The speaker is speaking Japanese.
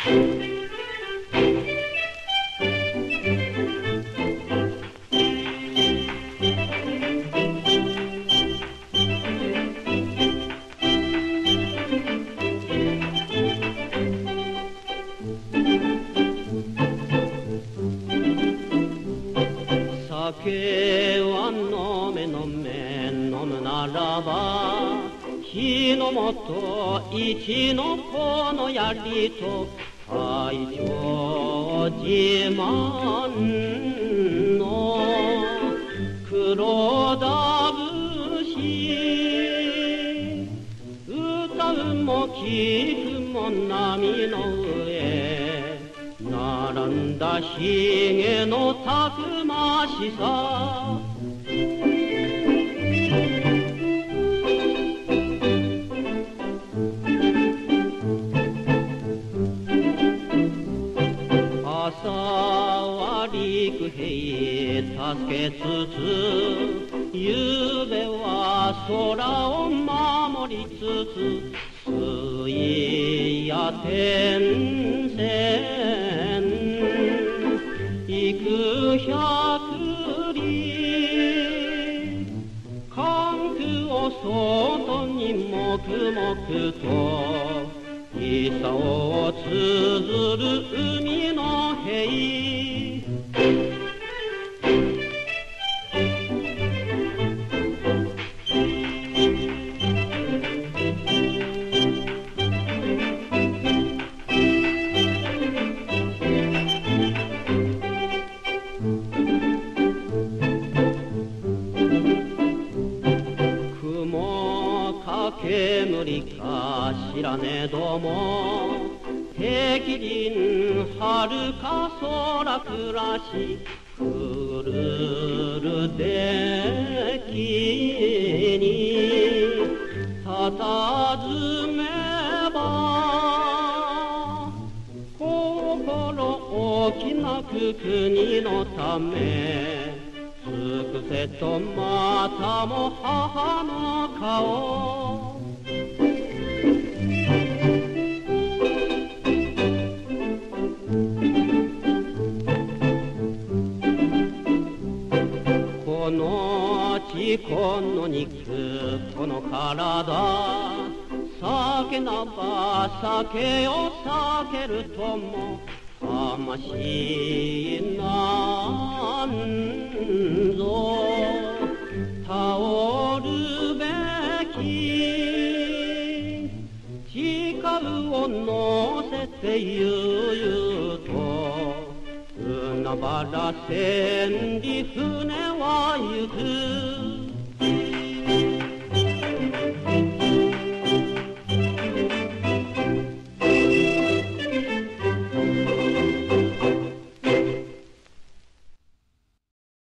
酒は飲め飲め飲むならば火の元一の子の槍と海上自慢の黒田節歌うも聞くも波の上並んだひげのたくましさ朝は陸兵助けつつゆうべは空を守りつつ水や天線幾百里関空を外に黙々と功を綴る海の兵煙か知らねども敵陣はるか空暮らしくるるデッキに佇めば心置きなく国のため尽くせとまたも母の顔この血この肉この体酒なば酒を避けるとも魂なんぞ倒るべき誓うを乗せて悠々と海原千里船は行く